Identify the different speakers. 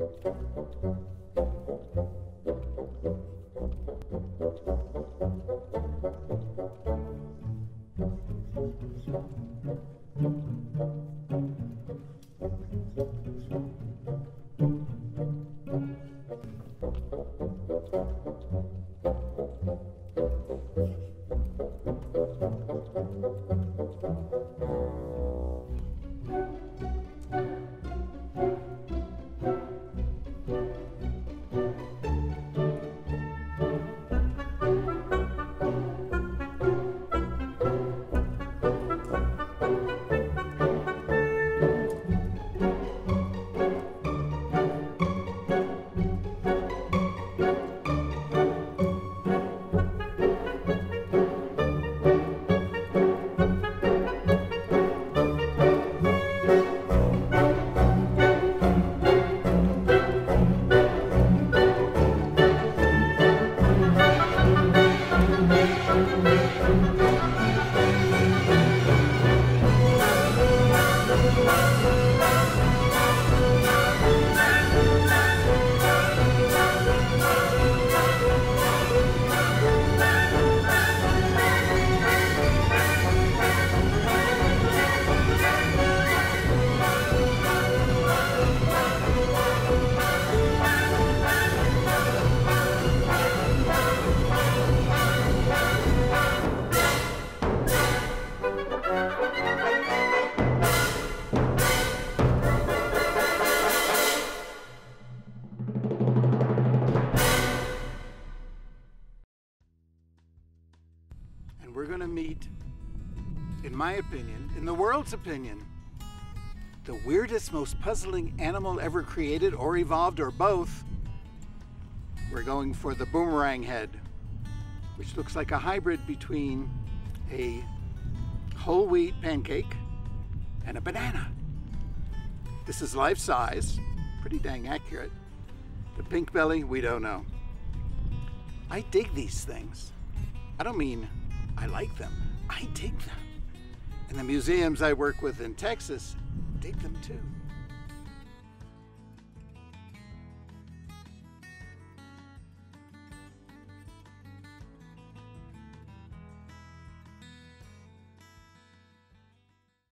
Speaker 1: We're going to meet, in my opinion, in the world's opinion, the weirdest, most puzzling animal ever created or evolved or both. We're going for the boomerang head, which looks like a hybrid between a whole wheat pancake and a banana. This is life size, pretty dang accurate. The pink belly, we don't know. I dig these things. I don't mean I like them, I dig them. And the museums I work with in Texas dig them too.